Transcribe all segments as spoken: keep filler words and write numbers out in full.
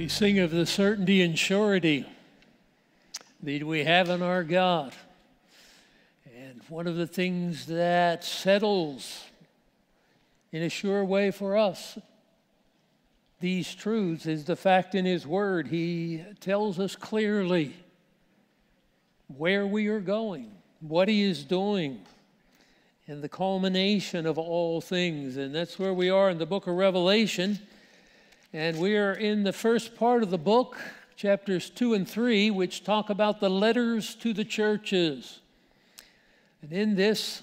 We sing of the certainty and surety that we have in our God. And one of the things that settles in a sure way for us these truths is the fact in His Word He tells us clearly where we are going, what He is doing, and the culmination of all things. And that's where we are in the book of Revelation. And we are in the first part of the book, chapters two and three, which talk about the letters to the churches. And in this,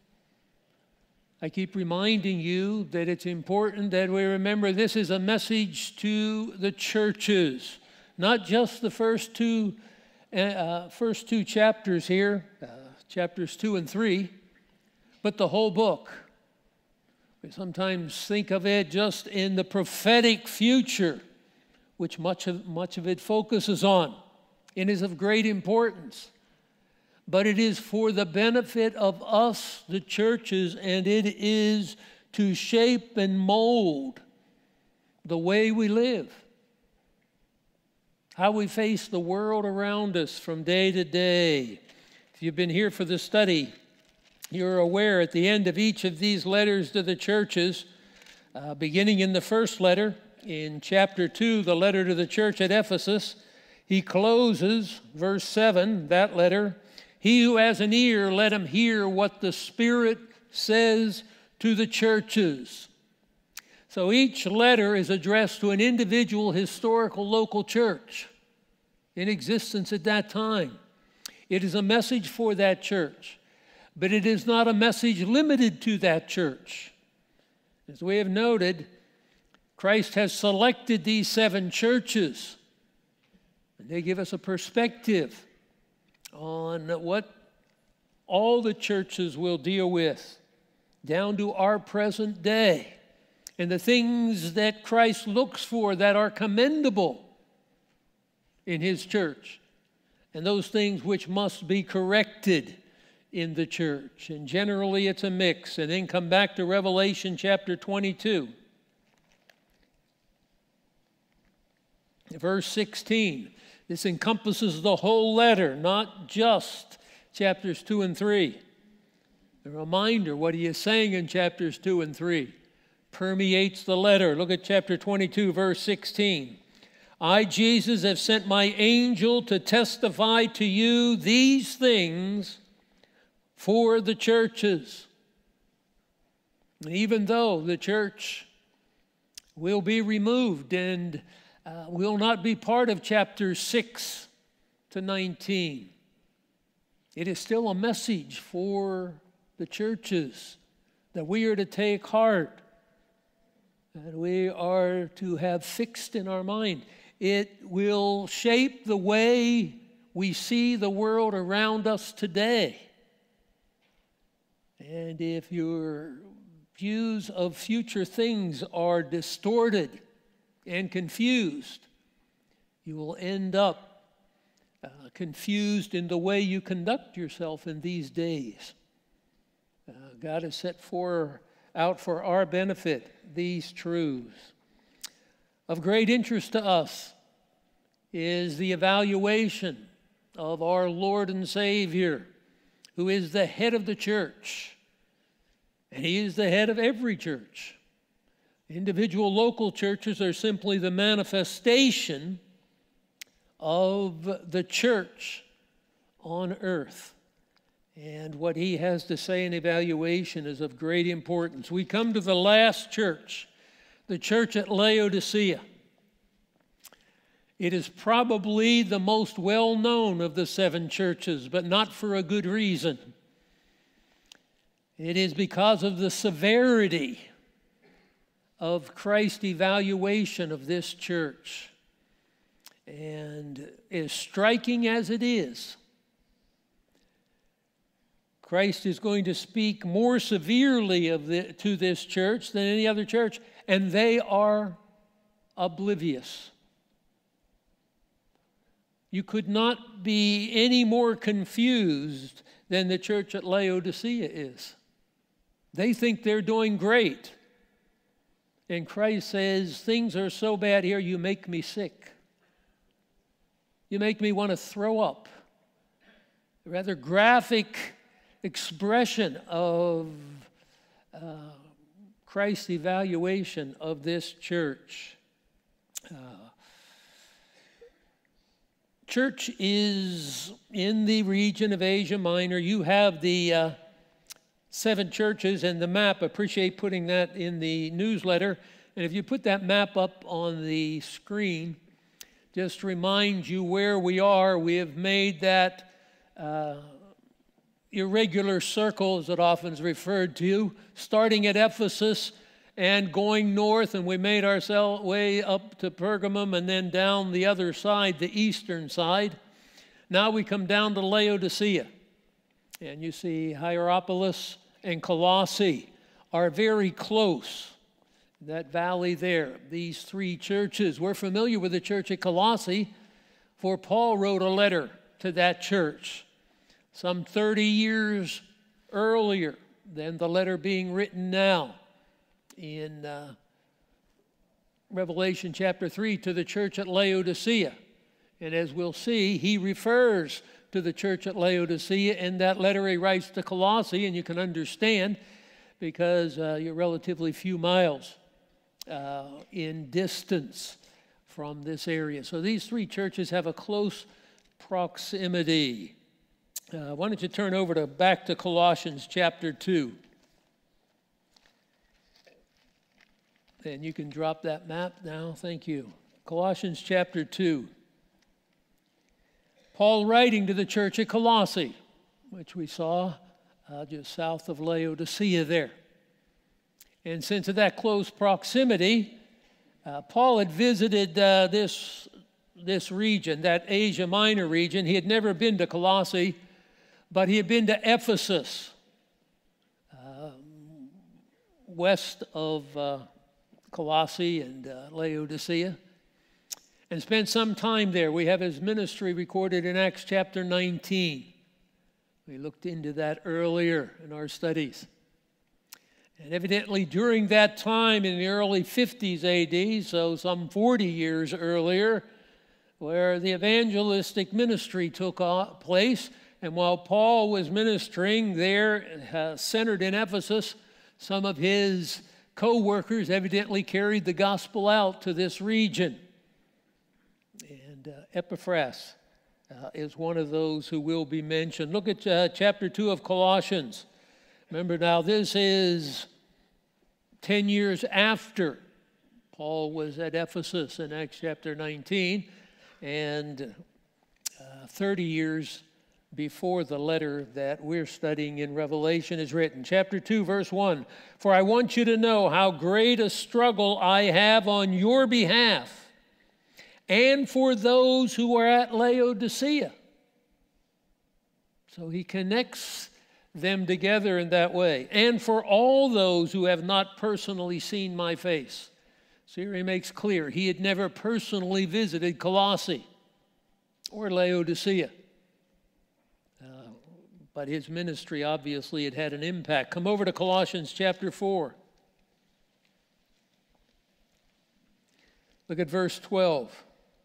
I keep reminding you that it's important that we remember this is a message to the churches, not just the first two, uh, first two chapters here, uh, chapters two and three, but the whole book. We sometimes think of it just in the prophetic future, which much of, much of it focuses on and is of great importance. But it is for the benefit of us, the churches, and it is to shape and mold the way we live, how we face the world around us from day to day. If you've been here for the study, you're aware at the end of each of these letters to the churches, uh, beginning in the first letter, in chapter two, the letter to the church at Ephesus, he closes, verse seven, that letter, "He who has an ear, let him hear what the Spirit says to the churches." So each letter is addressed to an individual historical local church in existence at that time. It is a message for that church. But it is not a message limited to that church. As we have noted, Christ has selected these seven churches, and they give us a perspective on what all the churches will deal with, down to our present day, and the things that Christ looks for that are commendable in His church, and those things which must be corrected in the church. And generally it's a mix. And then come back to Revelation chapter twenty-two. Verse sixteen. This encompasses the whole letter, not just chapters two and three. A reminder, what He is saying in chapters two and three permeates the letter. Look at chapter twenty-two, verse sixteen. "I, Jesus, have sent my angel to testify to you these things for the churches." And even though the church will be removed and uh, will not be part of chapters six to nineteen, it is still a message for the churches that we are to take heart, that we are to have fixed in our mind. It will shape the way we see the world around us today. And if your views of future things are distorted and confused, you will end up uh, confused in the way you conduct yourself in these days. Uh, God has set for, out for our benefit these truths. Of great interest to us is the evaluation of our Lord and Savior, who is the head of the church. And He is the head of every church. Individual local churches are simply the manifestation of the church on earth. And what He has to say in evaluation is of great importance. We come to the last church, the church at Laodicea. It is probably the most well-known of the seven churches, but not for a good reason. It is because of the severity of Christ's evaluation of this church. And as striking as it is, Christ is going to speak more severely of the, to this church than any other church, and they are oblivious. You could not be any more confused than the church at Laodicea is. They think they're doing great. And Christ says, things are so bad here, you make me sick. You make me want to throw up. A rather graphic expression of uh, Christ's evaluation of this church. Uh, church is in the region of Asia Minor. You have the uh, seven churches and the map. Appreciate putting that in the newsletter. And if you put that map up on the screen, just to remind you where we are, we have made that uh, irregular circle, as it often is referred to, starting at Ephesus and going north, and we made our way up to Pergamum and then down the other side, the eastern side. Now we come down to Laodicea, and you see Hierapolis and Colossae are very close. That valley there, these three churches. We're familiar with the church at Colossae, for Paul wrote a letter to that church some thirty years earlier than the letter being written now in uh, Revelation chapter three to the church at Laodicea. And as we'll see, he refers to the church at Laodicea in that letter he writes to Colossae, and you can understand because uh, you're relatively few miles uh, in distance from this area. So these three churches have a close proximity. Uh, why don't you turn over to back to Colossians chapter two. And you can drop that map now. Thank you. Colossians chapter two. Paul writing to the church at Colossae, which we saw uh, just south of Laodicea there. And since of that close proximity, uh, Paul had visited uh, this, this region, that Asia Minor region. He had never been to Colossae, but he had been to Ephesus, uh, west of uh, Colossae and uh, Laodicea, and spent some time there. We have his ministry recorded in Acts chapter nineteen. We looked into that earlier in our studies. And evidently during that time in the early fifties A D, so some forty years earlier, where the evangelistic ministry took place, and while Paul was ministering there, uh, centered in Ephesus, some of his co-workers evidently carried the gospel out to this region. And uh, Epaphras uh, is one of those who will be mentioned. Look at uh, chapter two of Colossians. Remember now, this is ten years after Paul was at Ephesus in Acts chapter nineteen, and uh, thirty years before the letter that we're studying in Revelation is written. Chapter two, verse one, "For I want you to know how great a struggle I have on your behalf and for those who are at Laodicea." So he connects them together in that way. "And for all those who have not personally seen my face." So here he makes clear he had never personally visited Colossae or Laodicea. Uh, but his ministry obviously had had an impact. Come over to Colossians chapter four. Look at verse twelve.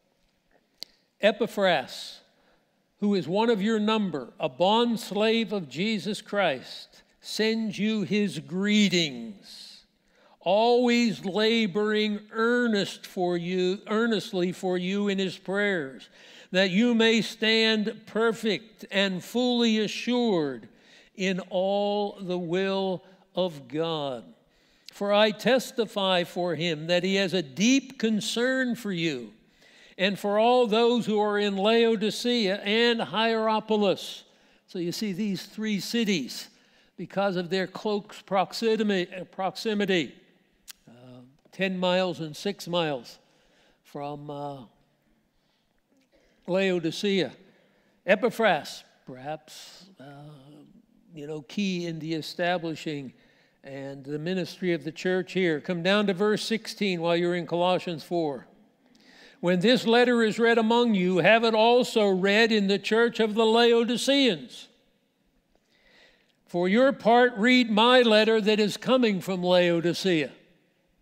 "Epaphras, who is one of your number, a bondslave of Jesus Christ, sends you his greetings, always laboring earnest for you, earnestly for you in his prayers, that you may stand perfect and fully assured in all the will of God. For I testify for him that he has a deep concern for you, and for all those who are in Laodicea and Hierapolis." So you see these three cities, because of their close proximity, proximity uh, ten miles and six miles from uh, Laodicea. Epaphras, perhaps, uh, you know, key in the establishing and the ministry of the church here. Come down to verse sixteen while you're in Colossians four. "When this letter is read among you, have it also read in the church of the Laodiceans. For your part, read my letter that is coming from Laodicea."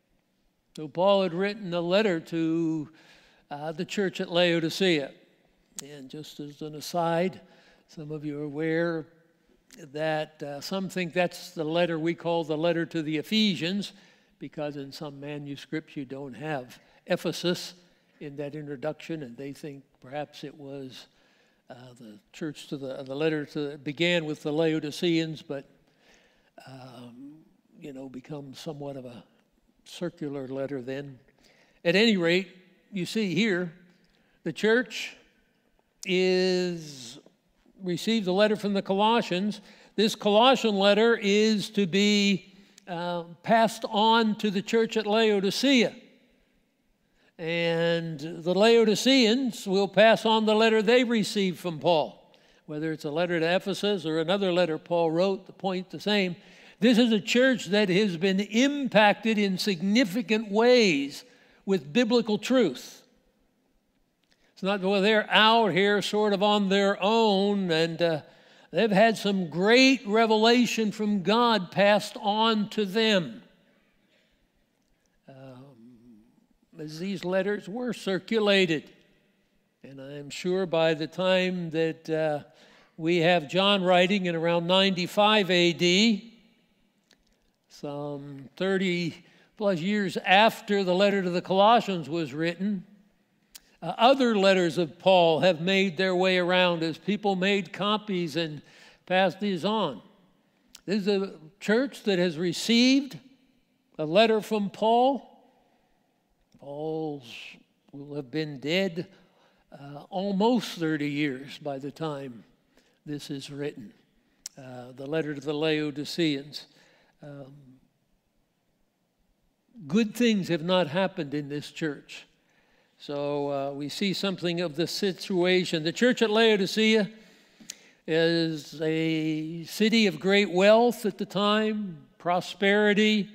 So Paul had written a letter to uh, the church at Laodicea. And just as an aside, some of you are aware that uh, some think that's the letter we call the letter to the Ephesians, because in some manuscripts you don't have Ephesus in that introduction, and they think perhaps it was uh, the church to the, the letter to, began with the Laodiceans, but, um, you know, becomes somewhat of a circular letter then. At any rate, you see here, the church is received a letter from the Colossians. This Colossian letter is to be uh, passed on to the church at Laodicea. And the Laodiceans will pass on the letter they received from Paul. Whether it's a letter to Ephesus or another letter Paul wrote, the point the same. This is a church that has been impacted in significant ways with biblical truth. It's not, well, they're out here sort of on their own, and uh, they've had some great revelation from God passed on to them. As these letters were circulated. And I'm sure by the time that uh, we have John writing in around ninety-five A D, some thirty plus years after the letter to the Colossians was written, uh, other letters of Paul have made their way around as people made copies and passed these on. This is a church that has received a letter from Paul. Paul will have been dead uh, almost thirty years by the time this is written. Uh, the letter to the Laodiceans. Um, good things have not happened in this church. So uh, we see something of the situation. The church at Laodicea is a city of great wealth at the time, prosperity.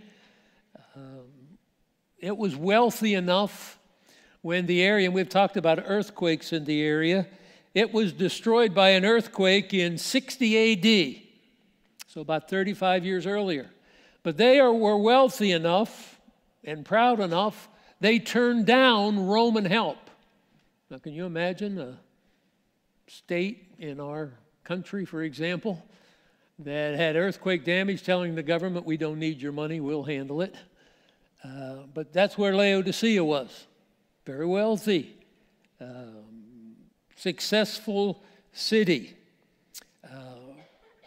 It was wealthy enough when the area, and we've talked about earthquakes in the area, it was destroyed by an earthquake in sixty A D, so about thirty-five years earlier. But they are, were wealthy enough and proud enough, they turned down Roman help. Now, can you imagine a state in our country, for example, that had earthquake damage telling the government, we don't need your money, we'll handle it? Uh, but that's where Laodicea was. Very wealthy, um, successful city. Uh,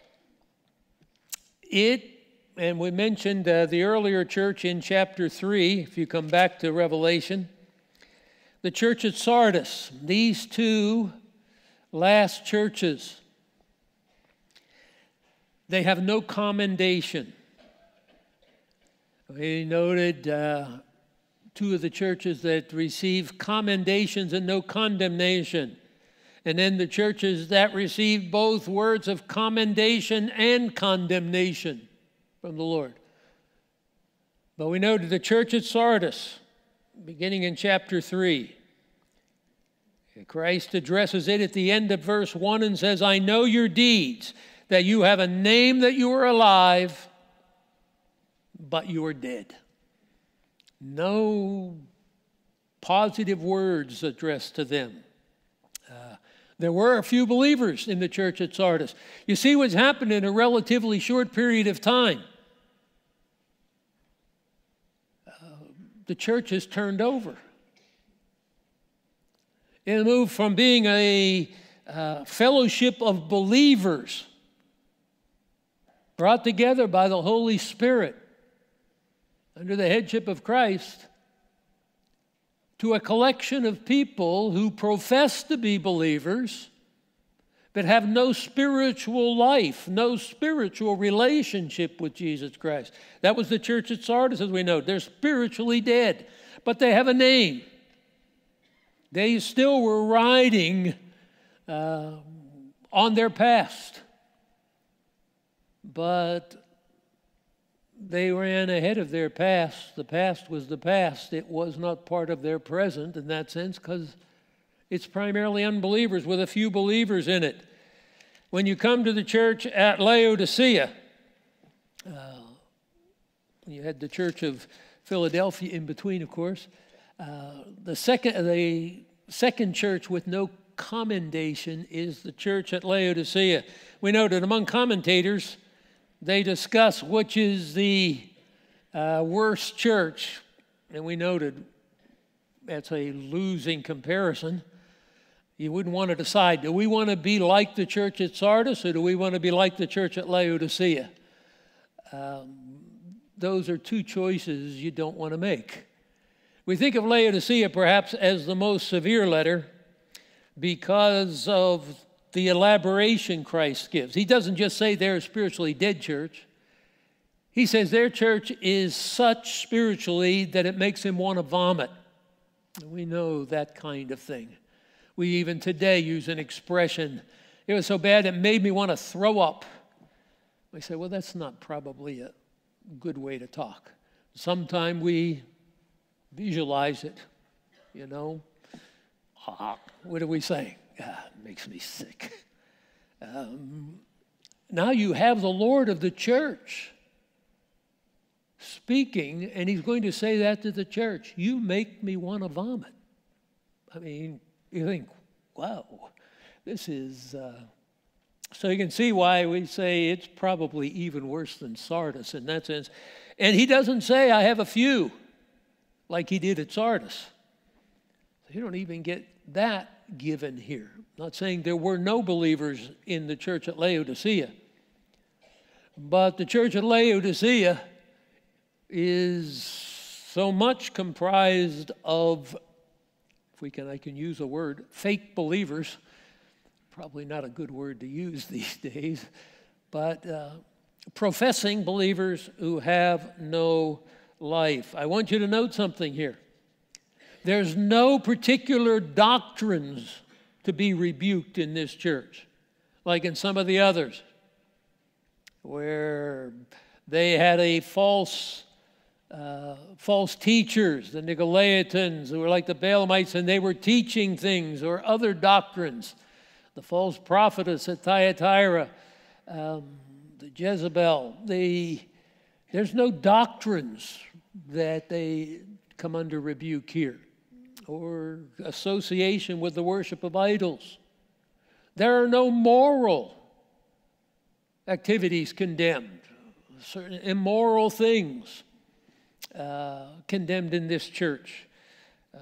it, and we mentioned uh, the earlier church in chapter three, if you come back to Revelation, the church at Sardis, these two last churches, they have no commendation. We noted uh, two of the churches that receive commendations and no condemnation. And then the churches that received both words of commendation and condemnation from the Lord. But we noted the church at Sardis, beginning in chapter three. Christ addresses it at the end of verse one and says, I know your deeds, that you have a name that you are alive, but you are dead. No positive words addressed to them. Uh, there were a few believers in the church at Sardis. You see what's happened in a relatively short period of time. Uh, the church has turned over. It moved from being a uh, fellowship of believers brought together by the Holy Spirit under the headship of Christ, to a collection of people who profess to be believers, but have no spiritual life, no spiritual relationship with Jesus Christ. That was the church at Sardis, as we know. They're spiritually dead, but they have a name. They still were riding uh, on their past, but they ran ahead of their past. The past was the past. It was not part of their present in that sense, because it's primarily unbelievers with a few believers in it. When you come to the church at Laodicea, uh, you had the church of Philadelphia in between, of course. Uh, the second, the second church with no commendation is the church at Laodicea. We know that among commentators, they discuss which is the uh, worst church, and we noted that's a losing comparison. You wouldn't want to decide, do we want to be like the church at Sardis, or do we want to be like the church at Laodicea? Um, those are two choices you don't want to make. We think of Laodicea perhaps as the most severe letter because of the elaboration Christ gives. He doesn't just say they're a spiritually dead church. He says their church is such spiritually that it makes him want to vomit. We know that kind of thing. We even today use an expression, it was so bad it made me want to throw up. We say, well, that's not probably a good way to talk. Sometimes we visualize it, you know. Ah, what are we saying? Ah, it makes me sick. Um, now you have the Lord of the church speaking, and he's going to say that to the church. You make me want to vomit. I mean, you think, wow, this is... Uh, so you can see why we say it's probably even worse than Sardis in that sense. And he doesn't say, I have a few, like he did at Sardis. You don't even get that given here. I'm not saying there were no believers in the church at Laodicea. But the church at Laodicea is so much comprised of, if we can, I can use a word, fake believers. Probably not a good word to use these days, but uh, professing believers who have no life. I want you to note something here. There's no particular doctrines to be rebuked in this church, like in some of the others, where they had a false Uh, false teachers, the Nicolaitans, who were like the Balaamites, and they were teaching things or other doctrines. The false prophetess at Thyatira, um, the Jezebel. The, there's no doctrines that they come under rebuke here, or association with the worship of idols. There are no moral activities condemned, certain immoral things Uh, condemned in this church. Uh,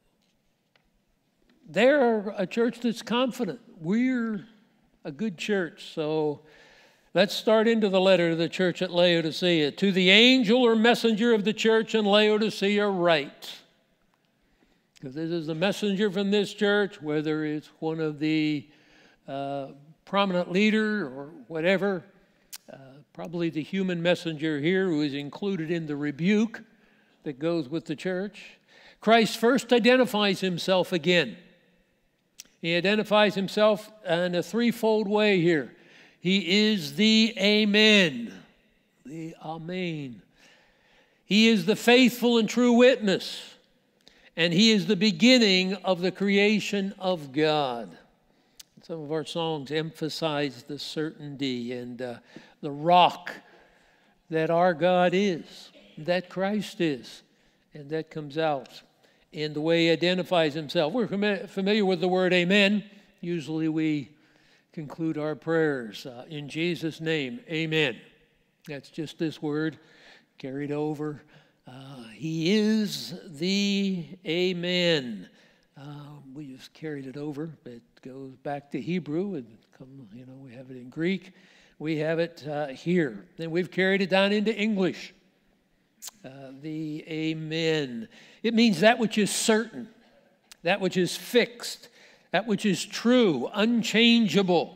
they're a church that's confident. We're a good church. So let's start into the letter to the church at Laodicea. To the angel or messenger of the church in Laodicea write. Because this is the messenger from this church, whether it's one of the uh, prominent leader or whatever. Uh, probably the human messenger here who is included in the rebuke that goes with the church. Christ first identifies himself again. He identifies himself in a threefold way here. He is the Amen, the Amen. He is the faithful and true witness, and he is the beginning of the creation of God. Some of our songs emphasize the certainty and uh, the rock that our God is, that Christ is, and that comes out in the way he identifies himself. We're familiar with the word amen. Usually we conclude our prayers uh, in Jesus' name, amen. That's just this word carried over. Uh, he is the amen. Uh, we just carried it over. It goes back to Hebrew, and come, you know, we have it in Greek. We have it uh, here. Then we've carried it down into English. Uh, the amen. It means that which is certain, that which is fixed, that which is true, unchangeable.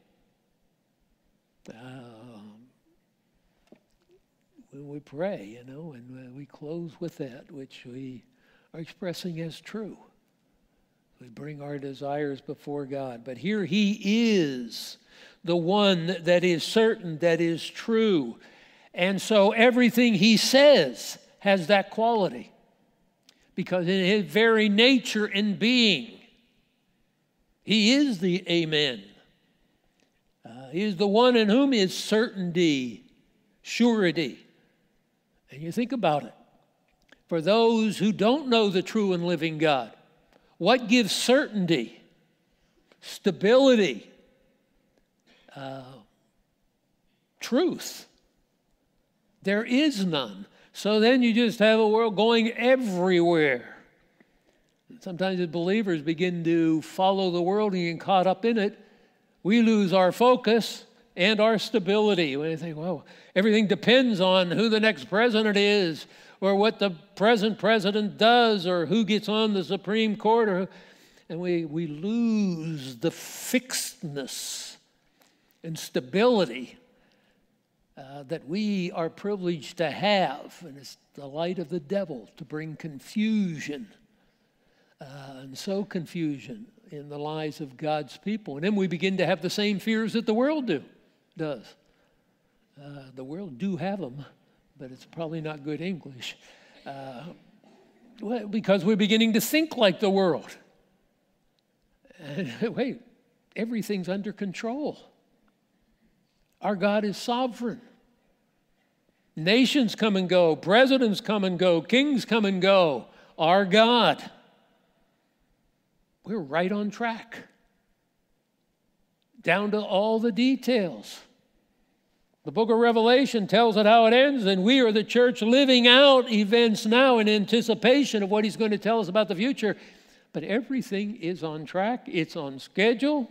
Uh, when we pray, you know, and we close with that which we are expressing as true. We bring our desires before God. But here he is, the one that is certain, that is true. And so everything he says has that quality. Because in his very nature and being, he is the Amen. Uh, he is the one in whom is certainty, surety. And you think about it. For those who don't know the true and living God, what gives certainty? stability, uh, truth. There is none. So then you just have a world going everywhere. Sometimes as believers begin to follow the world and get caught up in it, we lose our focus and our stability. When you think, well, everything depends on who the next president is, or what the present president does, or who gets on the Supreme Court, or, and we, we lose the fixedness and stability uh, that we are privileged to have. And it's the light of the devil to bring confusion, uh, and sow confusion in the lives of God's people. And then we begin to have the same fears that the world do, does. Uh, the world do have them, but it's probably not good English. Uh, well, because we're beginning to think like the world. And wait, everything's under control. Our God is sovereign. Nations come and go, presidents come and go, kings come and go. Our God. We're right on track, down to all the details. The book of Revelation tells it how it ends, and we are the church living out events now in anticipation of what he's going to tell us about the future. But everything is on track. It's on schedule.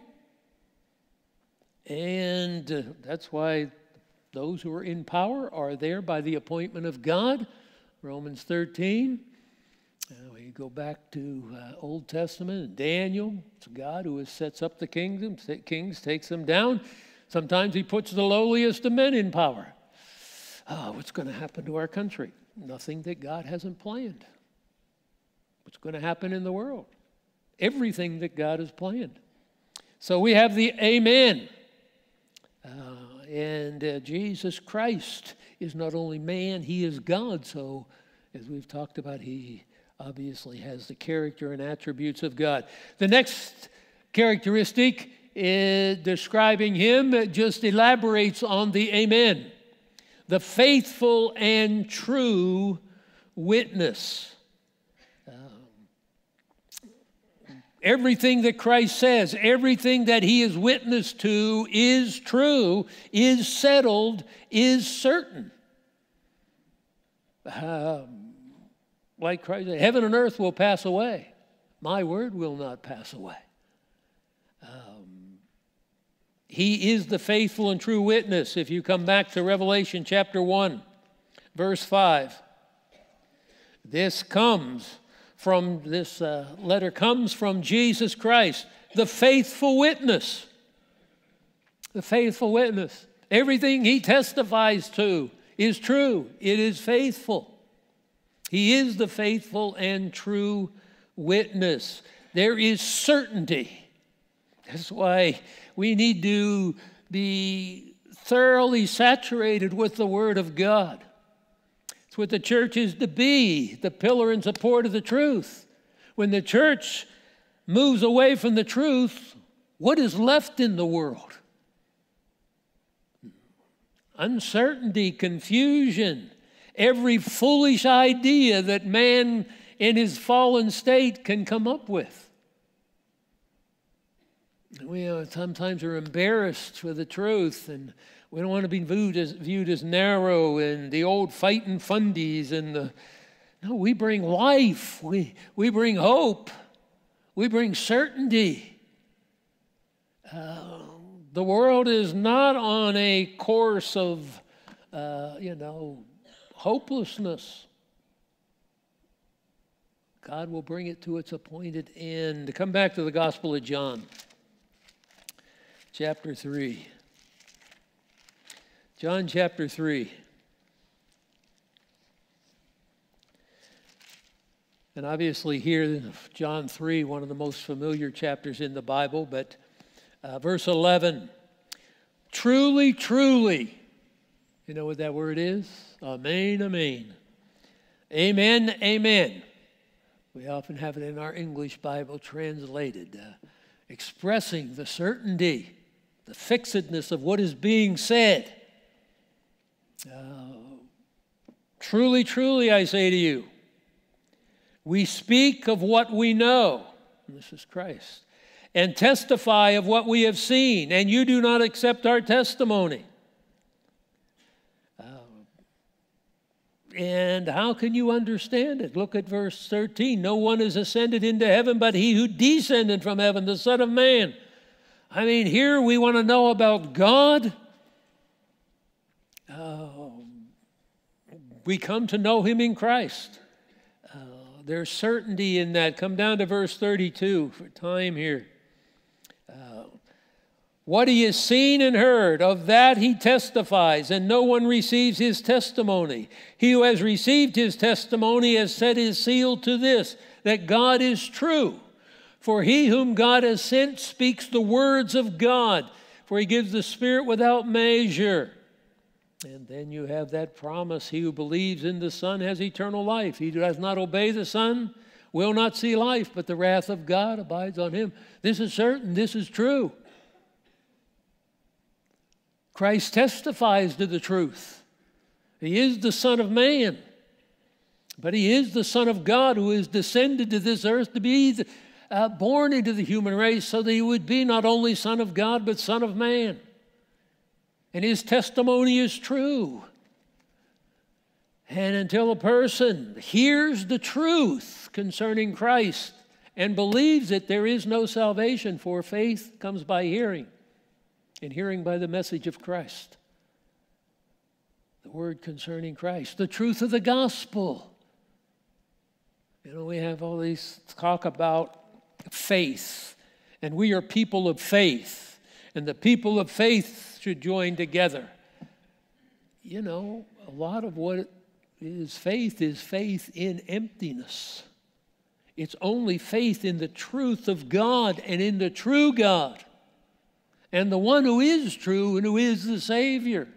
And uh, that's why those who are in power are there by the appointment of God. Romans thirteen. Uh, we go back to uh, Old Testament, Daniel. It's God who sets up the kingdom, kings, takes them down. Sometimes he puts the lowliest of men in power. Oh, what's going to happen to our country? Nothing that God hasn't planned. What's going to happen in the world? Everything that God has planned. So we have the Amen. Uh, and uh, Jesus Christ is not only man, he is God. So as we've talked about, he obviously has the character and attributes of God. The next characteristic is describing him just elaborates on the Amen. The faithful and true witness. Everything that Christ says, everything that he is witness to is true, is settled, is certain. Um, like Christ said, heaven and earth will pass away. My word will not pass away. Um, he is the faithful and true witness. If you come back to Revelation chapter one, verse five, this comes from, this uh, letter comes from Jesus Christ, the faithful witness. The faithful witness. Everything he testifies to is true. It is faithful. He is the faithful and true witness. There is certainty. That's why we need to be thoroughly saturated with the Word of God. It's what the church is to be, the pillar and support of the truth. When the church moves away from the truth, what is left in the world? Uncertainty, confusion, every foolish idea that man in his fallen state can come up with. We uh, sometimes are embarrassed with the truth, and we don't want to be viewed as, viewed as narrow and the old fighting fundies. And the, no, we bring life. We, we bring hope. We bring certainty. Uh, the world is not on a course of, uh, you know, hopelessness. God will bring it to its appointed end. To come back to the Gospel of John, chapter three. John chapter three. And obviously here, John three, one of the most familiar chapters in the Bible, but uh, verse eleven. Truly, truly. You know what that word is? Amen, amen. Amen, amen. We often have it in our English Bible translated, uh, expressing the certainty, the fixedness of what is being said. Uh, truly, truly, I say to you, we speak of what we know. And this is Christ. and testify of what we have seen, and you do not accept our testimony. Uh, and how can you understand it? Look at verse thirteen. No one has ascended into heaven but he who descended from heaven, the Son of Man. I mean, here we want to know about God. Uh, we come to know him in Christ. Uh, there's certainty in that. Come down to verse thirty-two for time here. Uh, what he has seen and heard, of that he testifies, and no one receives his testimony. He who has received his testimony has set his seal to this, that God is true. For he whom God has sent speaks the words of God, for he gives the Spirit without measure. And then you have that promise, he who believes in the Son has eternal life. He who does not obey the Son will not see life, but the wrath of God abides on him. This is certain, this is true. Christ testifies to the truth. He is the Son of Man, but he is the Son of God who is descended to this earth to be the, uh, born into the human race so that he would be not only Son of God, but Son of Man. And his testimony is true. And until a person hears the truth concerning Christ and believes it, there is no salvation, for faith comes by hearing, and hearing by the message of Christ. The word concerning Christ, the truth of the gospel. You know, we have all these talk about faith, and we are people of faith, and the people of faith should join together. You know, a lot of what is faith is faith in emptiness. It's only faith in the truth of God and in the true God and the one who is true and who is the Savior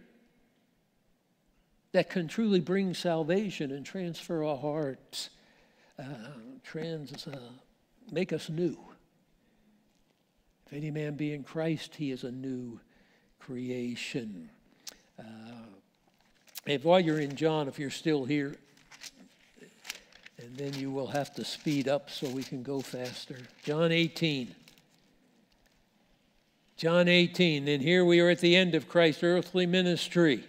that can truly bring salvation and transfer our hearts, uh, trans, uh, make us new. If any man be in Christ, he is a new creation. Uh, if while you're in John, if you're still here, and then you will have to speed up so we can go faster. John eighteen. John eighteen, and here we are at the end of Christ's earthly ministry.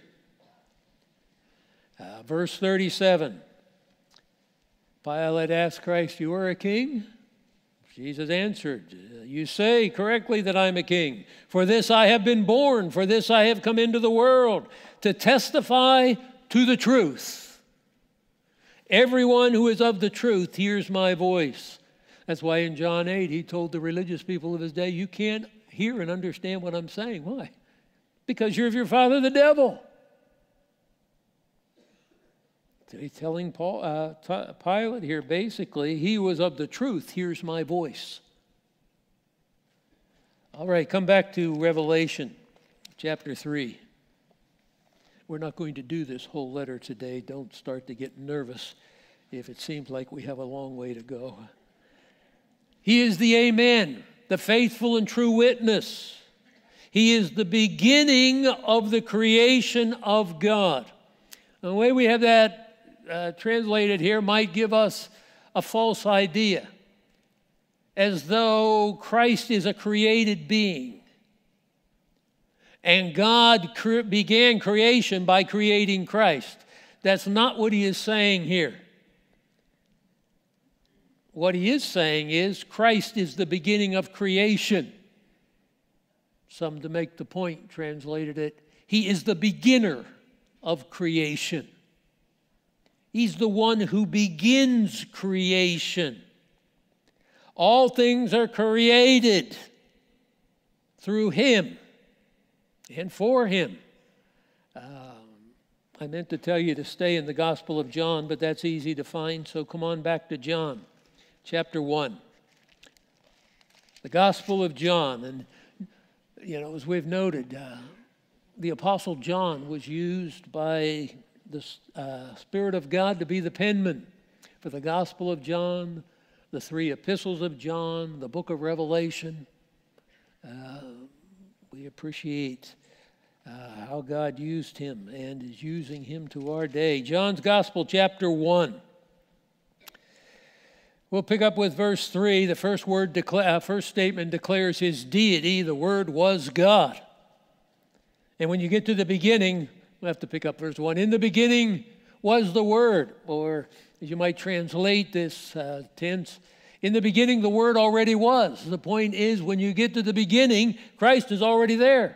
Uh, verse thirty-seven. Pilate asked Christ, "You are a king?" Jesus answered, "You say correctly that I'm a king. For this I have been born, for this I have come into the world, to testify to the truth. Everyone who is of the truth hears my voice." That's why in John eight he told the religious people of his day, you can't hear and understand what I'm saying. Why? Because you're of your father the devil. He's telling Paul, uh, Pilate here, basically, he who was of the truth hears my voice. All right, come back to Revelation chapter three. We're not going to do this whole letter today. Don't start to get nervous if it seems like we have a long way to go. He is the Amen, the faithful and true witness. He is the beginning of the creation of God. The way we have that Uh, translated here might give us a false idea, as though Christ is a created being. And God cre- began creation by creating Christ. That's not what he is saying here. What he is saying is Christ is the beginning of creation. Some, to make the point, translated it, he is the beginner of creation. He's the one who begins creation. All things are created through him and for him. Um, I meant to tell you to stay in the Gospel of John, but that's easy to find, so come on back to John, chapter one. The Gospel of John. And, you know, as we've noted, uh, the Apostle John was used by the uh, Spirit of God to be the penman for the Gospel of John, the three epistles of John, the book of Revelation. Uh, we appreciate uh, how God used him and is using him to our day. John's Gospel, chapter one. We'll pick up with verse three. The first word, decla- uh, first statement declares his deity. The Word was God. And when you get to the beginning, we'll have to pick up verse one. In the beginning was the Word, or as you might translate this uh, tense, in the beginning the Word already was. The point is, when you get to the beginning, Christ is already there.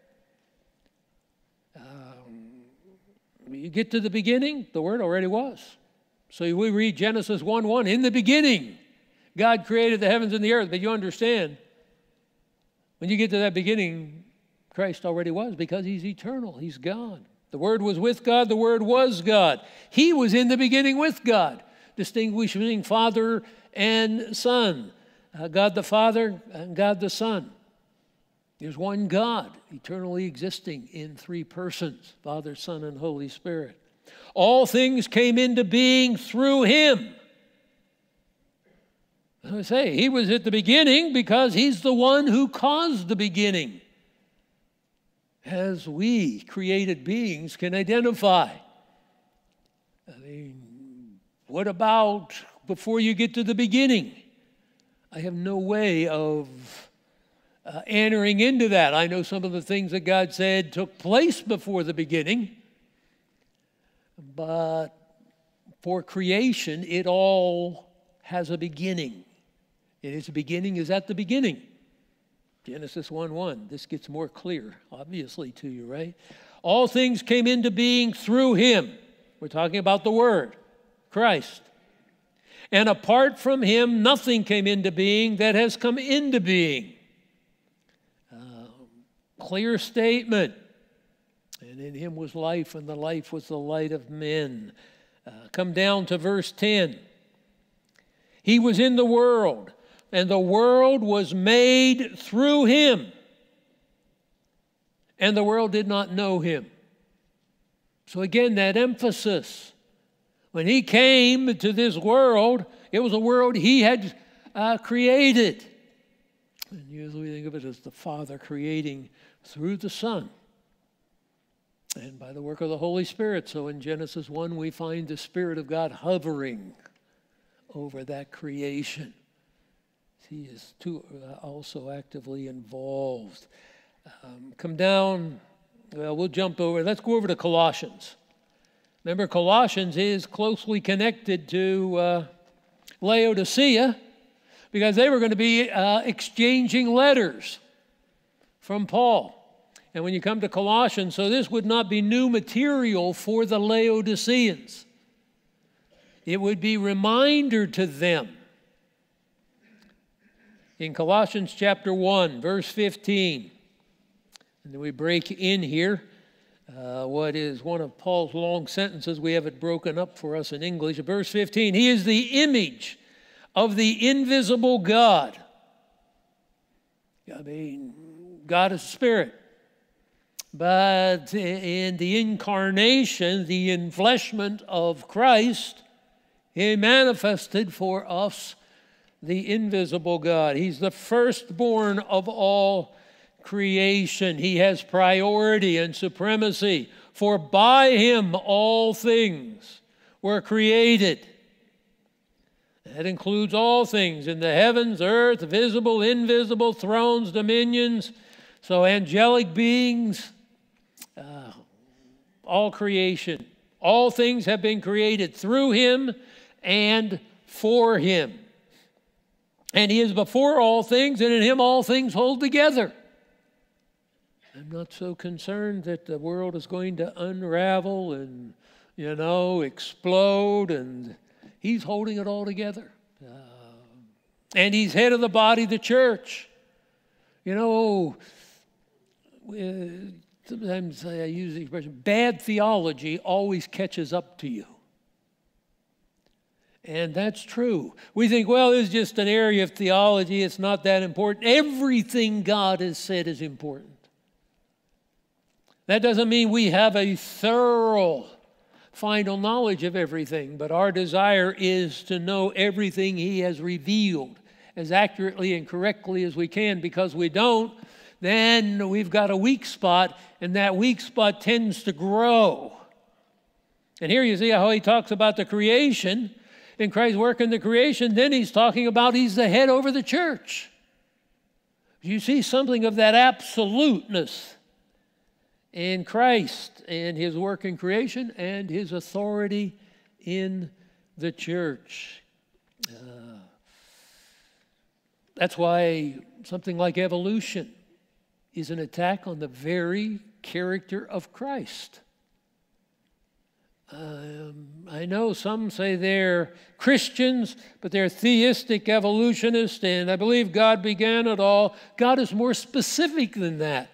Um, you get to the beginning, the Word already was. So we read Genesis one one, in the beginning, God created the heavens and the earth. But you understand, when you get to that beginning, Christ already was, because he's eternal. He's God. The Word was with God. The Word was God. He was in the beginning with God, distinguishing Father and Son. Uh, God the Father and God the Son. There's one God, eternally existing in three persons, Father, Son, and Holy Spirit. All things came into being through him. As I say, he was at the beginning because he's the one who caused the beginning, as we created beings can identify. I mean, what about before you get to the beginning? I have no way of uh, entering into that. I know some of the things that God said took place before the beginning. But for creation, it all has a beginning. And its beginning is at the beginning. Genesis one one. This gets more clear, obviously, to you, right? All things came into being through him. We're talking about the Word, Christ. And apart from him, nothing came into being that has come into being. Uh, clear statement. And in him was life, and the life was the light of men. Uh, come down to verse ten. He was in the world, and the world was made through him, and the world did not know him. So again, that emphasis. When he came to this world, it was a world he had uh, created. And usually we think of it as the Father creating through the Son, and by the work of the Holy Spirit. So in Genesis one, we find the Spirit of God hovering over that creation. He is too, uh, also actively involved. Um, come down, well, we'll jump over. Let's go over to Colossians. Remember, Colossians is closely connected to uh, Laodicea, because they were going to be uh, exchanging letters from Paul. And when you come to Colossians, so this would not be new material for the Laodiceans. It would be reminder to them. In Colossians chapter one, verse fifteen, and then we break in here uh, what is one of Paul's long sentences. We have it broken up for us in English. Verse fifteen, he is the image of the invisible God. I mean, God is spirit. But in the incarnation, the enfleshment of Christ, he manifested for us the invisible God. He's the firstborn of all creation. He has priority and supremacy, for by him all things were created. That includes all things in the heavens, earth, visible, invisible, thrones, dominions. So angelic beings, uh, all creation, all things have been created through him and for him. And he is before all things, and in him all things hold together. I'm not so concerned that the world is going to unravel and, you know, explode, and he's holding it all together. Uh, and he's head of the body, the church. You know, uh, sometimes I use the expression, bad theology always catches up to you. And that's true. We think, well, it's just an area of theology. It's not that important. Everything God has said is important. That doesn't mean we have a thorough final knowledge of everything, but our desire is to know everything he has revealed as accurately and correctly as we can, because we don't, then we've got a weak spot, and that weak spot tends to grow. And here you see how he talks about the creation. in Christ's work in the creation, then he's talking about he's the head over the church. You see something of that absoluteness in Christ and his work in creation and his authority in the church. Uh, that's why something like evolution is an attack on the very character of Christ. Um, I know some say they're Christians, but they're theistic evolutionists, and I believe God began it all. God is more specific than that.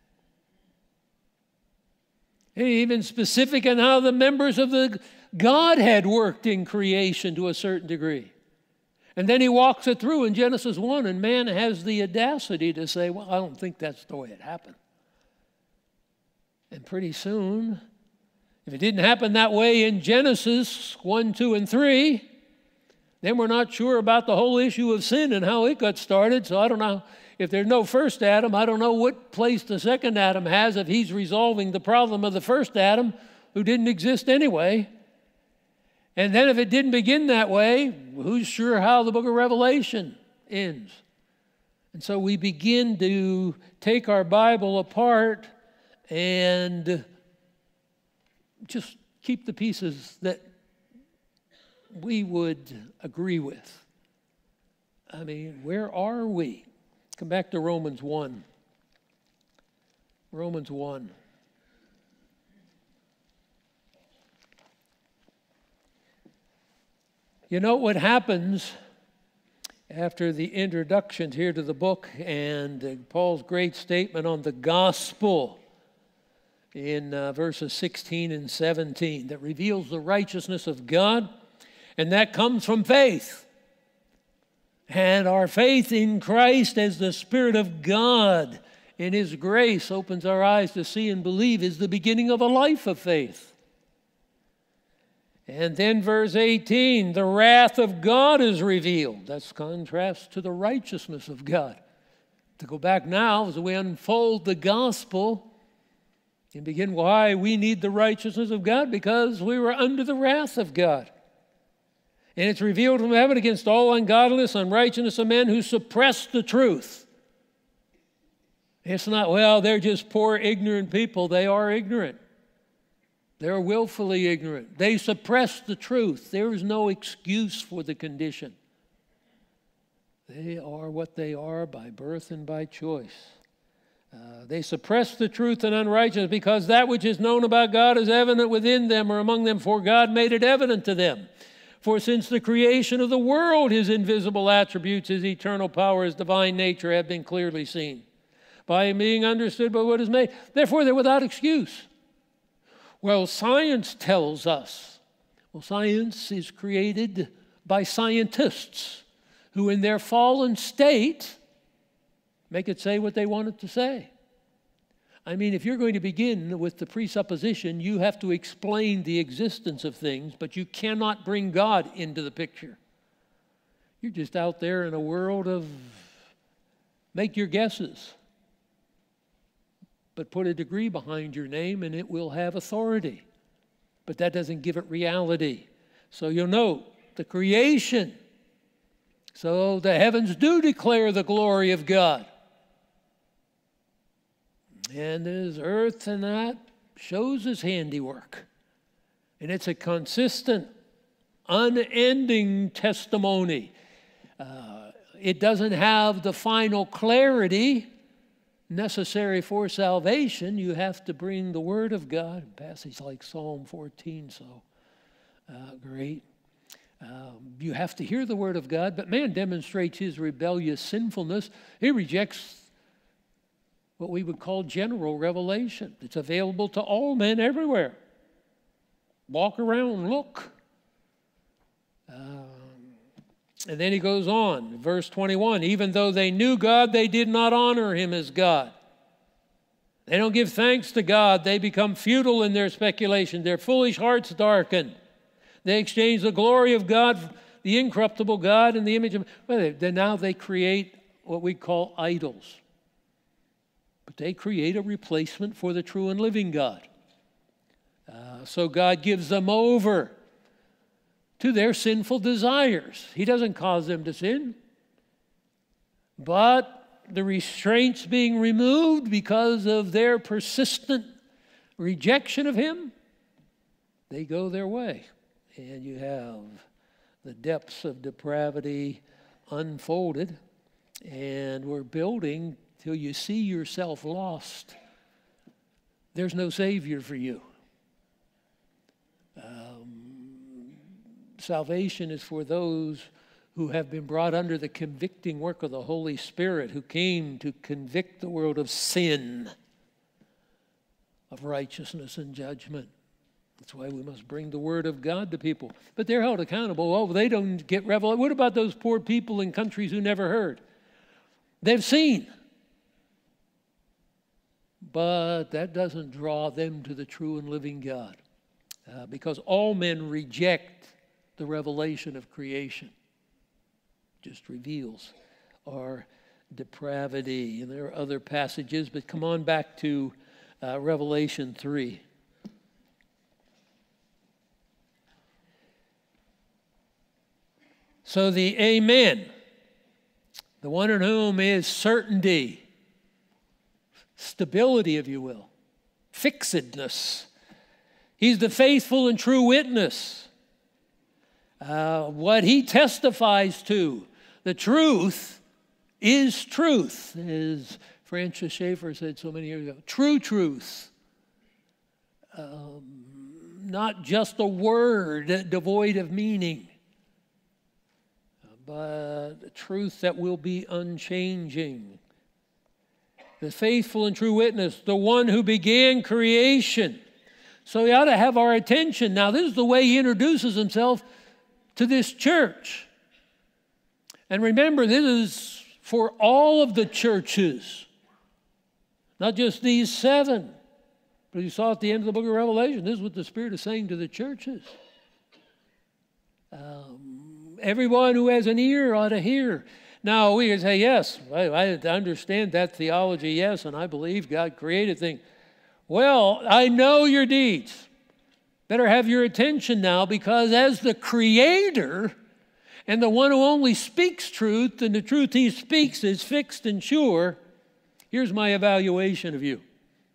Even specific in how the members of the Godhead worked in creation to a certain degree. And then he walks it through in Genesis one, and man has the audacity to say, well, I don't think that's the way it happened. And pretty soon, if it didn't happen that way in Genesis one, two, and three, then we're not sure about the whole issue of sin and how it got started. So I don't know. If there's no first Adam, I don't know what place the second Adam has if he's resolving the problem of the first Adam, who didn't exist anyway. And then if it didn't begin that way, who's sure how the book of Revelation ends? And so we begin to take our Bible apart and just keep the pieces that we would agree with. I mean, where are we? Come back to Romans one. Romans one. You know what happens after the introduction here to the book and uh, Paul's great statement on the gospel in uh, verses sixteen and seventeen that reveals the righteousness of God, and that comes from faith. And our faith in Christ as the Spirit of God in His grace opens our eyes to see and believe is the beginning of a life of faith. And then verse eighteen, the wrath of God is revealed. That's contrast to the righteousness of God. To go back now as we unfold the gospel and begin why we need the righteousness of God, because we were under the wrath of God. And it's revealed from heaven against all ungodliness, unrighteousness of men who suppress the truth. It's not, well, they're just poor, ignorant people. They are ignorant. They're willfully ignorant. They suppress the truth. There is no excuse for the condition. They are what they are by birth and by choice. Uh, they suppress the truth and unrighteousness because that which is known about God is evident within them or among them, for God made it evident to them. For since the creation of the world, His invisible attributes, His eternal power, His divine nature have been clearly seen, by Him being understood by what is made. Therefore, they're without excuse. Well, science tells us. Well, science is created by scientists who, in their fallen state, make it say what they want it to say. I mean, if you're going to begin with the presupposition, you have to explain the existence of things, but you cannot bring God into the picture. You're just out there in a world of make your guesses, but put a degree behind your name and it will have authority. But that doesn't give it reality. So you'll note the creation. So the heavens do declare the glory of God. And His earth and that shows His handiwork. And it's a consistent, unending testimony. Uh, it doesn't have the final clarity necessary for salvation. You have to bring the Word of God. A passage like Psalm fourteen, so uh, great. Um, you have to hear the Word of God, but man demonstrates his rebellious sinfulness. He rejects what we would call general revelation. It's available to all men everywhere. Walk around, look. Um, and then he goes on, verse twenty-one, even though they knew God, they did not honor Him as God. They don't give thanks to God. They become futile in their speculation. Their foolish hearts darken. They exchange the glory of God, the incorruptible God, and the image of... Well, they, now they create what we call idols. But they create a replacement for the true and living God. Uh, so God gives them over to their sinful desires. He doesn't cause them to sin. But the restraints being removed because of their persistent rejection of him, they go their way. And you have the depths of depravity unfolded, and we're building till you see yourself lost. There's no Savior for you. Um, salvation is for those who have been brought under the convicting work of the Holy Spirit, who came to convict the world of sin, of righteousness and judgment. That's why we must bring the Word of God to people. But they're held accountable. Oh, they don't get revelation. What about those poor people in countries who never heard? They've seen. But that doesn't draw them to the true and living God. Uh, because all men reject the revelation of creation. Just reveals our depravity. And there are other passages, but come on back to uh, Revelation three. So the Amen, the one in whom is certainty, stability, if you will, fixedness. He's the faithful and true witness. Uh, what he testifies to, the truth is truth, as Francis Schaeffer said so many years ago. True truth. Um, not just a word devoid of meaning, but a truth that will be unchanging. The faithful and true witness, the one who began creation. So he ought to have our attention. Now, this is the way he introduces himself to this church. And remember, this is for all of the churches, not just these seven. But you saw at the end of the book of Revelation, this is what the Spirit is saying to the churches. Um, everyone who has an ear ought to hear. Now, we can say, yes, I, I understand that theology, yes, and I believe God created things. Well, I know your deeds. Better have your attention now, because as the Creator and the one who only speaks truth, and the truth he speaks is fixed and sure, here's my evaluation of you.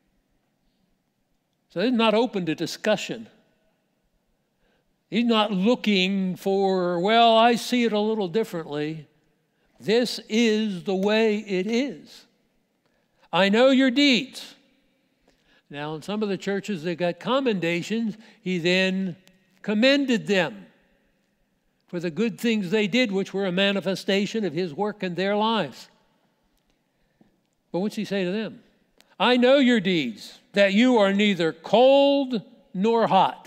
So it's not open to discussion. He's not looking for, well, I see it a little differently. This is the way it is. I know your deeds. Now, in some of the churches that got commendations, he then commended them for the good things they did, which were a manifestation of his work in their lives. But what's he say to them? I know your deeds, that you are neither cold nor hot.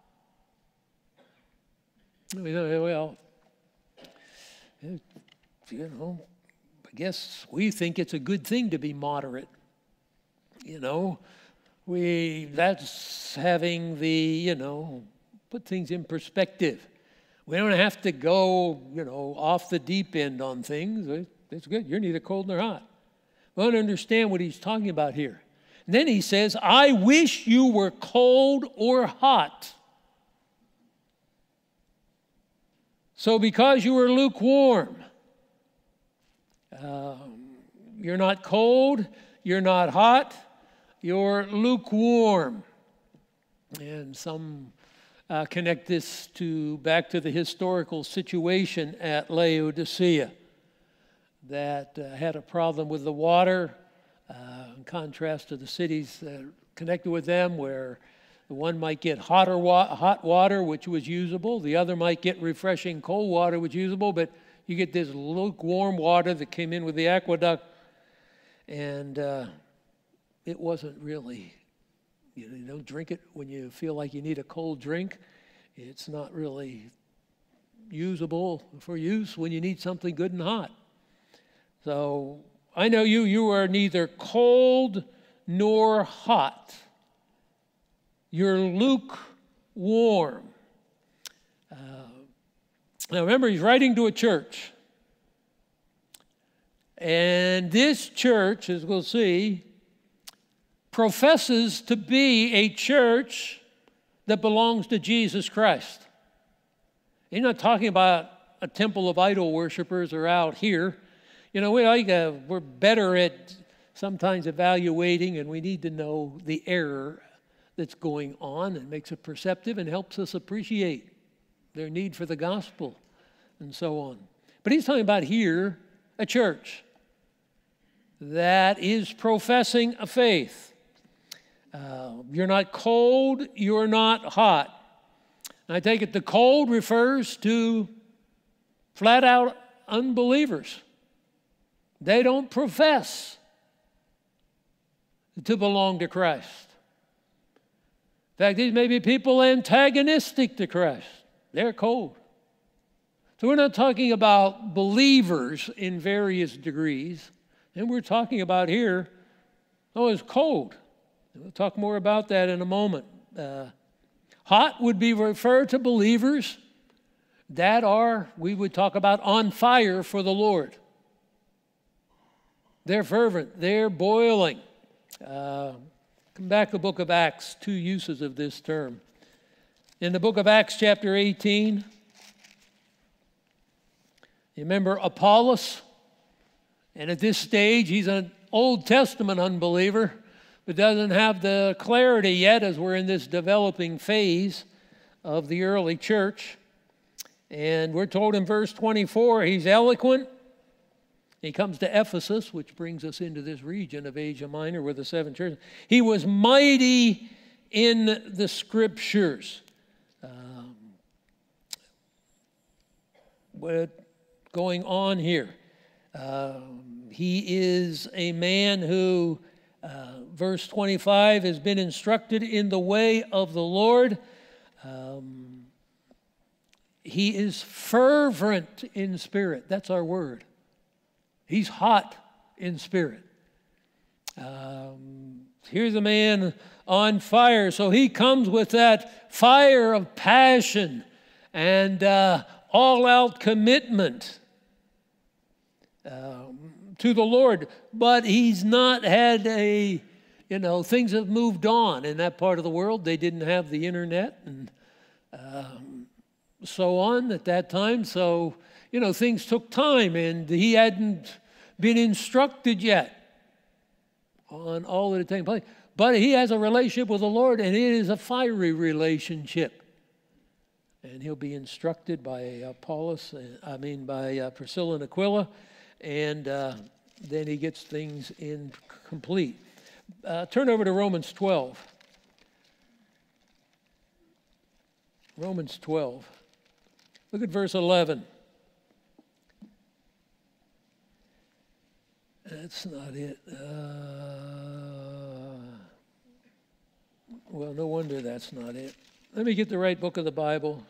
Well, you know, I guess we think it's a good thing to be moderate. You know, we that's having the, you know, put things in perspective. We don't have to go, you know, off the deep end on things. It's good. You're neither cold nor hot. We don't understand what he's talking about here. And then he says, I wish you were cold or hot. So because you were lukewarm, uh, you're not cold, you're not hot, you're lukewarm. And some uh, connect this to back to the historical situation at Laodicea that uh, had a problem with the water, uh, in contrast to the cities that are connected with them, where the one might get hotter wa- hot water, which was usable. The other might get refreshing cold water, which was usable. But you get this lukewarm water that came in with the aqueduct, and uh, it wasn't really, you know, you don't drink it when you feel like you need a cold drink. It's not really usable for use when you need something good and hot. So I know you, you are neither cold nor hot. You're lukewarm. Uh, now remember, he's writing to a church. And this church, as we'll see, professes to be a church that belongs to Jesus Christ. He's not talking about a temple of idol worshipers or out here. You know, we like, uh, we're better at sometimes evaluating, and we need to know the error that's going on. It makes it perceptive and helps us appreciate their need for the gospel and so on. But he's talking about here a church that is professing a faith. Uh, you're not cold, you're not hot. And I take it the cold refers to flat out unbelievers. They don't profess to belong to Christ. In fact, these may be people antagonistic to Christ. They're cold. So we're not talking about believers in various degrees. And we're talking about here, oh, it's cold. We'll talk more about that in a moment. Uh, hot would be referred to believers that are, we would talk about, on fire for the Lord. They're fervent. They're boiling. Uh, come back to the book of Acts, two uses of this term. In the book of Acts, chapter eighteen, you remember Apollos? And at this stage, he's an Old Testament unbeliever, but doesn't have the clarity yet as we're in this developing phase of the early church. And we're told in verse twenty-four, he's eloquent. He comes to Ephesus, which brings us into this region of Asia Minor where the seven churches. He was mighty in the Scriptures. Um, what's going on here? Um, he is a man who, uh, verse twenty-five, has been instructed in the way of the Lord. Um, he is fervent in spirit. That's our word. He's hot in spirit. Um, here's a man on fire. So he comes with that fire of passion and uh, all-out commitment um, to the Lord. But he's not had a, you know, things have moved on in that part of the world. They didn't have the internet and um, so on at that time. So, you know, things took time, and he hadn't been instructed yet on all that had taken place. But he has a relationship with the Lord, and it is a fiery relationship. And he'll be instructed by Apollos, I mean by uh, Priscilla and Aquila, and uh, then he gets things in complete. Uh, turn over to Romans twelve. Romans twelve. Look at verse eleven. That's not it. Uh, well, no wonder that's not it. Let me get the right book of the Bible.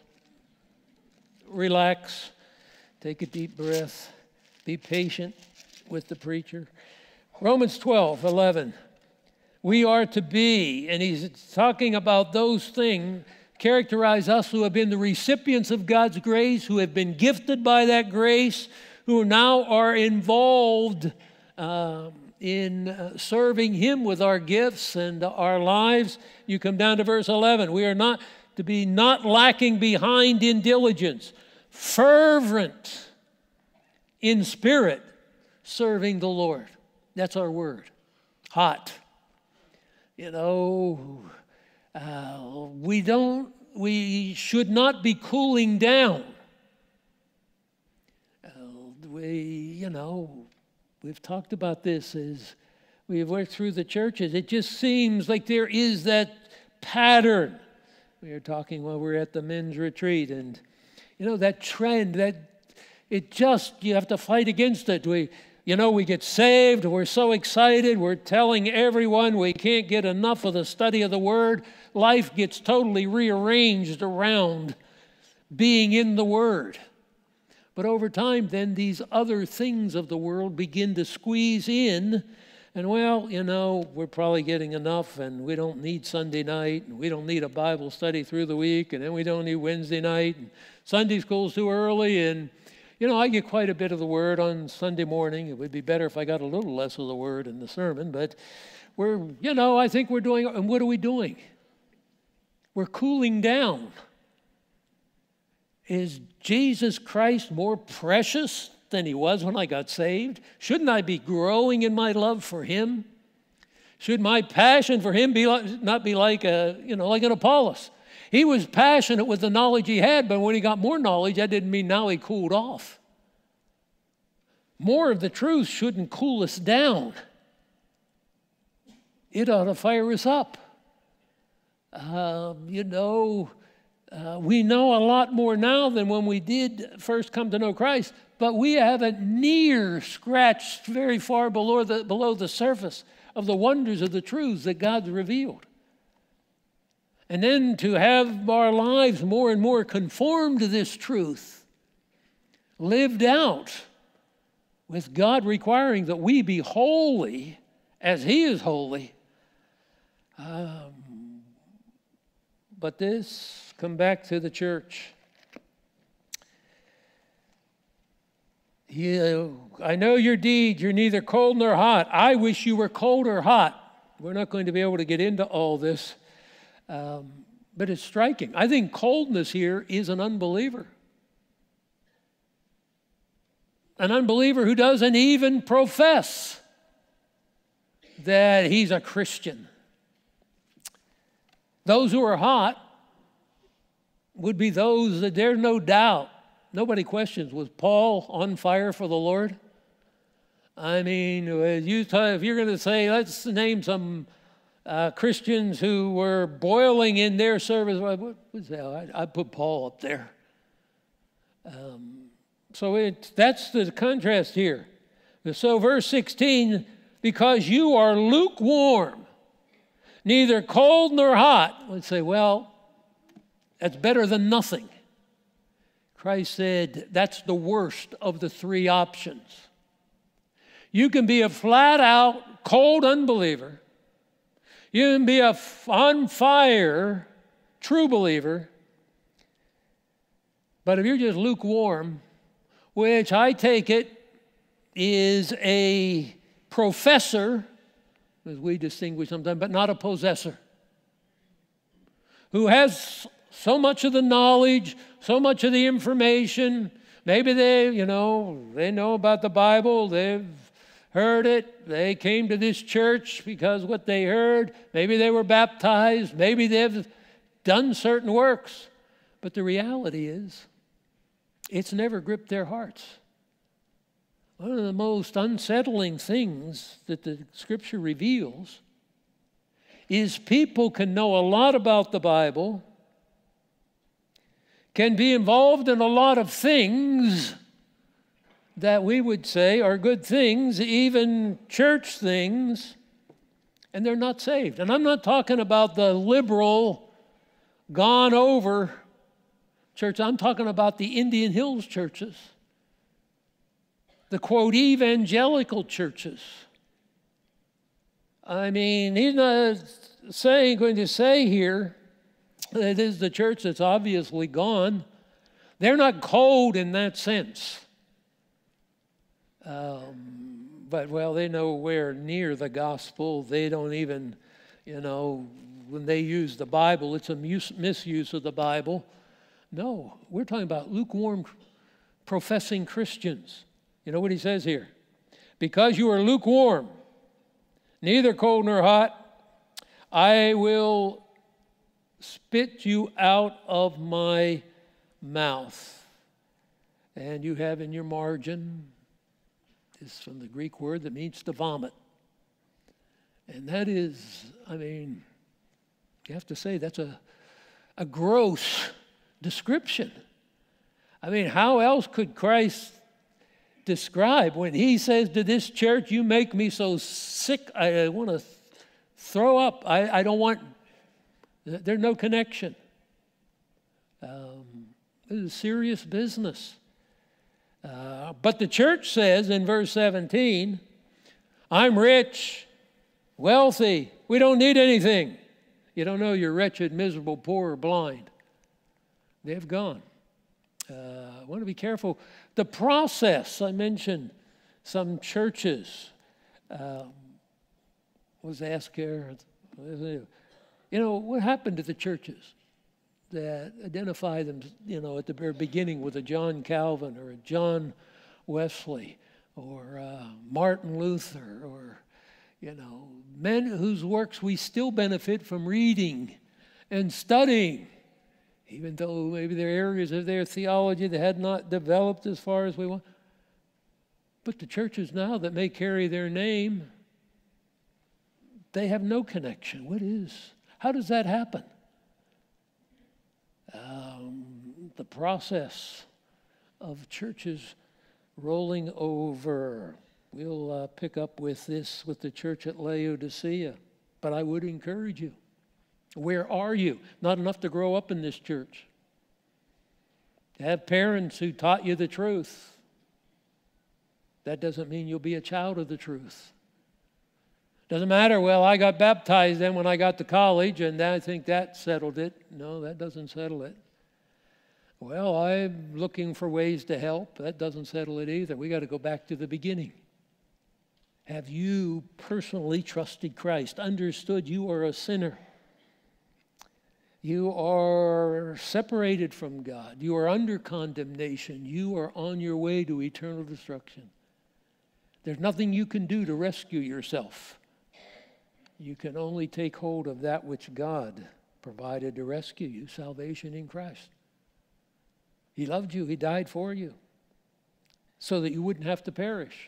Relax. Take a deep breath. Be patient with the preacher. Romans twelve, eleven. We are to be, and he's talking about those things, characterize us who have been the recipients of God's grace, who have been gifted by that grace, who now are involved Um, in uh, serving Him with our gifts and our lives. You come down to verse eleven. We are not to be not lacking behind in diligence, fervent in spirit, serving the Lord. That's our word. Hot. You know, uh, we don't, we should not be cooling down. Uh, we, you know, we've talked about this as we've worked through the churches. It just seems like there is that pattern. We were talking while we were at the men's retreat, and you know that trend that it just, you have to fight against it. We, you know, we get saved. We're so excited. We're telling everyone we can't get enough of the study of the Word. Life gets totally rearranged around being in the Word. But over time, then these other things of the world begin to squeeze in. And well, you know, we're probably getting enough, and we don't need Sunday night, and we don't need a Bible study through the week, and then we don't need Wednesday night, and Sunday school's too early. And, you know, I get quite a bit of the Word on Sunday morning. It would be better if I got a little less of the Word in the sermon. But we're, you know, I think we're doing, and what are we doing? We're cooling down. Is Jesus Christ more precious than he was when I got saved? Shouldn't I be growing in my love for him? Should my passion for him be like, not be like a, you know, like an Apollos? He was passionate with the knowledge he had, but when he got more knowledge, that didn't mean now he cooled off. More of the truth shouldn't cool us down. It ought to fire us up. Um, you know, uh, we know a lot more now than when we did first come to know Christ, but we haven't near scratched very far below the, below the surface of the wonders of the truths that God's revealed. And then to have our lives more and more conformed to this truth, lived out, with God requiring that we be holy as he is holy. Um, but this, come back to the church. You, I know your deeds, you're neither cold nor hot. I wish you were cold or hot. We're not going to be able to get into all this, um, but it's striking. I think coldness here is an unbeliever. An unbeliever who doesn't even profess that he's a Christian. Those who are hot would be those that there's no doubt. Nobody questions, was Paul on fire for the Lord? I mean, you if you're going to say, let's name some uh, Christians who were boiling in their service, what was that? I'd put Paul up there. Um, so it, that's the contrast here. So verse sixteen, because you are lukewarm, neither cold nor hot. Let's say, well, that's better than nothing. Christ said that's the worst of the three options. You can be a flat-out cold unbeliever. You can be a on fire true believer. But if you're just lukewarm, which I take it is a professor, as we distinguish sometimes, but not a possessor, who has so much of the knowledge, so much of the information. Maybe they, you know, they know about the Bible. They've heard it. They came to this church because what they heard. Maybe they were baptized. Maybe they've done certain works. But the reality is, it's never gripped their hearts. One of the most unsettling things that the Scripture reveals is people can know a lot about the Bible, can be involved in a lot of things that we would say are good things, even church things, and they're not saved. And I'm not talking about the liberal, gone over church. I'm talking about the Indian Hills churches, the quote evangelical churches. I mean, he's not saying, going to say here, it is the church that's obviously gone. They're not cold in that sense. Um, but, well, they nowhere near the gospel. They don't even, you know, when they use the Bible, it's a mis- misuse of the Bible. No, we're talking about lukewarm professing Christians. You know what he says here? Because you are lukewarm, neither cold nor hot, I will spit you out of my mouth. And you have in your margin, this from the Greek word that means to vomit. And that is, I mean, you have to say that's a, a gross description. I mean, how else could Christ describe when he says to this church, you make me so sick, I want to throw up. I, I don't want, there's no connection. Um, this is serious business. Uh, but the church says in verse seventeen, I'm rich, wealthy, we don't need anything. You don't know you're wretched, miserable, poor, or blind. They've gone. Uh, I want to be careful. The process, I mentioned some churches. Um, was asked here, you know, what happened to the churches? that identify them, you know, at the very beginning with a John Calvin or a John Wesley or uh, Martin Luther, or, you know, men whose works we still benefit from reading and studying, even though maybe there are areas of their theology that had not developed as far as we want. But the churches now that may carry their name, they have no connection. What is? How does that happen? Um, the process of churches rolling over. We'll uh, pick up with this with the church at Laodicea. But I would encourage you. Where are you? Not enough to grow up in this church. To have parents who taught you the truth. That doesn't mean you'll be a child of the truth. Doesn't matter, well, I got baptized then when I got to college, and I think that settled it. No, that doesn't settle it. Well, I'm looking for ways to help. That doesn't settle it either. We got to go back to the beginning. Have you personally trusted Christ, understood you are a sinner? You are separated from God. You are under condemnation. You are on your way to eternal destruction. There's nothing you can do to rescue yourself. You can only take hold of that which God provided to rescue you, salvation in Christ. He loved you. He died for you so that you wouldn't have to perish.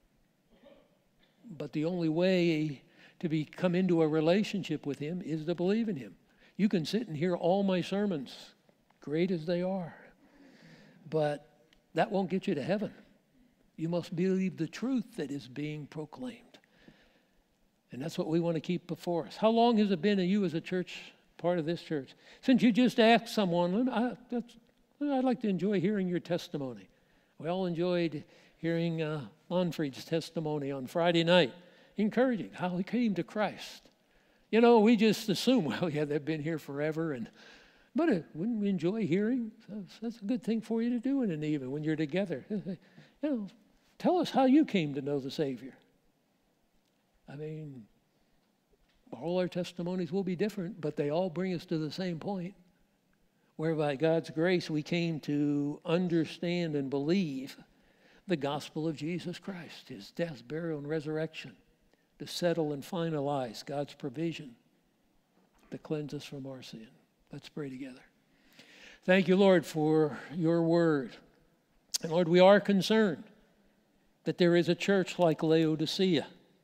But the only way to be, come into a relationship with Him is to believe in Him. You can sit and hear all my sermons, great as they are, but that won't get you to heaven. You must believe the truth that is being proclaimed. And that's what we want to keep before us. How long has it been that you as a church, part of this church? Since you just asked someone, I, that's, I'd like to enjoy hearing your testimony. We all enjoyed hearing uh, Manfred's testimony on Friday night, encouraging how he came to Christ. You know, we just assume, well, yeah, they've been here forever, and but uh, wouldn't we enjoy hearing? That's, that's a good thing for you to do in an evening when you're together. You know, tell us how you came to know the Savior. I mean, all our testimonies will be different, but they all bring us to the same point, where by God's grace we came to understand and believe the gospel of Jesus Christ, His death, burial, and resurrection, to settle and finalize God's provision to cleanse us from our sin. Let's pray together. Thank you, Lord, for your word. And Lord, we are concerned that there is a church like Laodicea,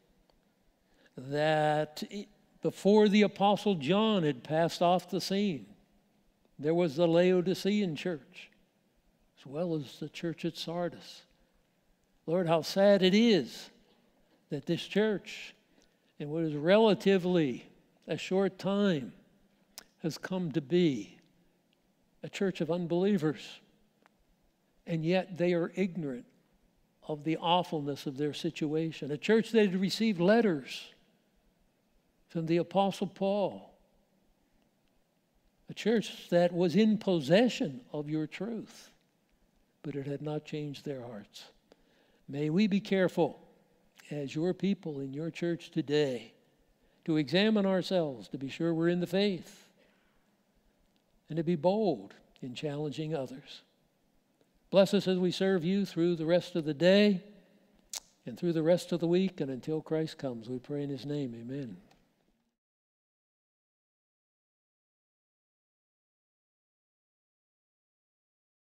that before the Apostle John had passed off the scene, there was the Laodicean church, as well as the church at Sardis. Lord, how sad it is that this church, in what is relatively a short time, has come to be a church of unbelievers. And yet they are ignorant of the awfulness of their situation. A church that had received letters from the Apostle Paul. A church that was in possession of your truth, but it had not changed their hearts. May we be careful as your people in your church today to examine ourselves, to be sure we're in the faith, and to be bold in challenging others. Bless us as we serve you through the rest of the day and through the rest of the week and until Christ comes. We pray in His name. Amen.